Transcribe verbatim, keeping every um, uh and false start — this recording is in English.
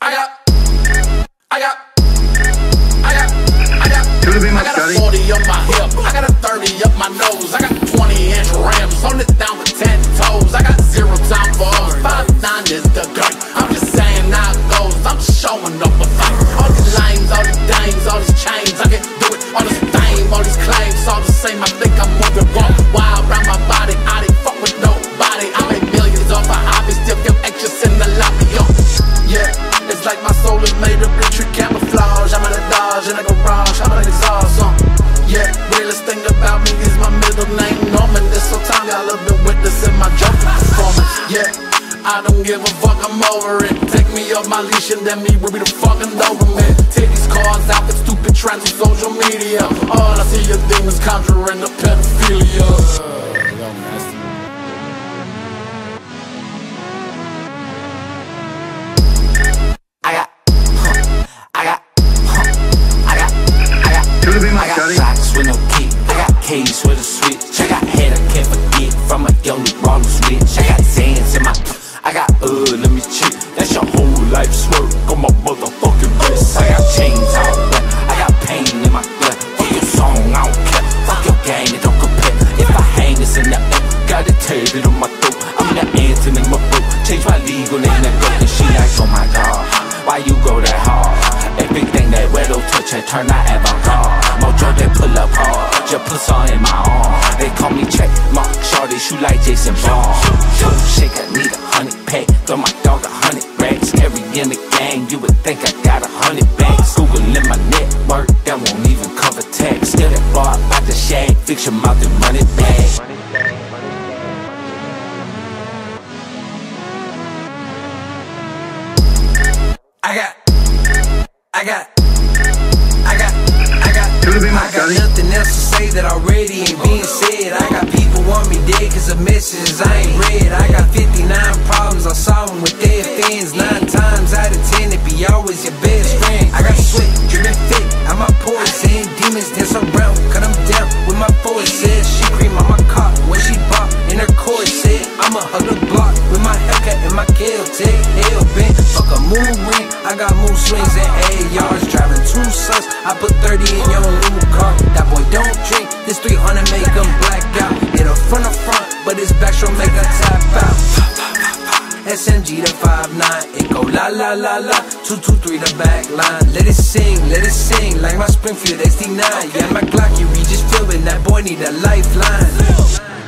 I got, I got, I got, I got, I got a forty up my hip, I got a thirty up my nose, I got twenty inch rims, hold it down with ten toes, I got zero time for us, five nine is the gun, I'm just saying how it goes, I'm just showing up a fight. All these lanes, all these dames, all these chains, I can do it, all this fame, all these claims, all the same, I think I'm moving wrong, wild around my body, I didn't fuck with nobody, I made millions off a hobby, still feel anxious in the lobby, yo. Yeah, it's like my soul is made of rich camouflage. I'm in a Dodge in a garage, I'm in an exhaust song. Yeah, realest thing about me is my middle name Norman. This whole time y'all have been witnessing my joking performance. Yeah, I don't give a fuck, I'm over it. Take me off my leash and then me will be the fucking Doberman. Titties, cars, outfits, stupid trends on social media. All I see are demons conjuring the pedophilia. I got socks with no kick, I got K's with a switch, I got head I can't forget from a young roller switch. I got sands in my, I got uh, let me check, that's your whole life's work on my motherfucking wrist. I got chains all wet, I got pain in my gut. Fuck your song, I don't care, fuck your game, it don't compare. If I hang this in the air, got it tatted on my throat. I'm the Anthony my boat, change my legal name to go. And she like, oh my god, why you go that hard? Everything that wet don't touch and turn out avant-garde. Mojo, they pull up hard, just put some in my arm. They call me check mark, shorty shoot like Jason Bond. Yo, shake, I need a hundred pack, throw my dog a hundred racks. Every in the gang, you would think I got a hundred bags. Google in my network, that won't even cover tax. Still that bar about the shag, fix your mouth and run it back. I got, I got, I got, I got, I got nothing else to say that already ain't being said. I got people want me dead cause of messages I ain't read. I got fifty-nine problems, I solve them with dead fans. Nine times out of ten it be always your best friend. I got sweat dripping thick, I'm my poison. Demons dance around, cut them down with my forces. She cream on my car when she bought in her corset. I'ma hug the block with my haircut and my kale tag. Hell bent, fuck a moon ring. I got moon swings and A Rs, driving two sons. I put thirty in your new car. That boy don't drink, this three hundred make him blacked out. It'll front to front, but his back show make a tap out. S M G to five nine, it go la la la la. Two two three the back line. Let it sing, let it sing like my Springfield X D nine. Yeah, my Glock, you Regis Philbin, that boy need a lifeline.